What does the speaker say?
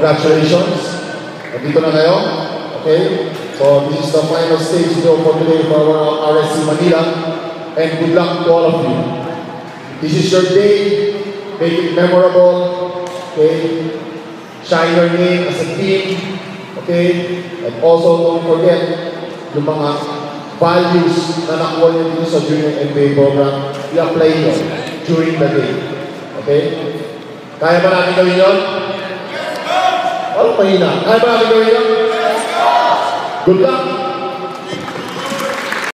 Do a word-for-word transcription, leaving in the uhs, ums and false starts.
Congratulations. Nandito na kayo. Okay? So this is the final stage video for today for our R S C Manila. And good luck to all of you. This is your day. Make it memorable. Okay? Shine your name as a team. Okay? And also don't forget yung mga values na nakuha niyo dito sa Junior M B A program. I-apply nyo during the day. Okay? Kaya ba natin gawin yun? Ano mahina? Kaya ba natin gawin yun? Good luck!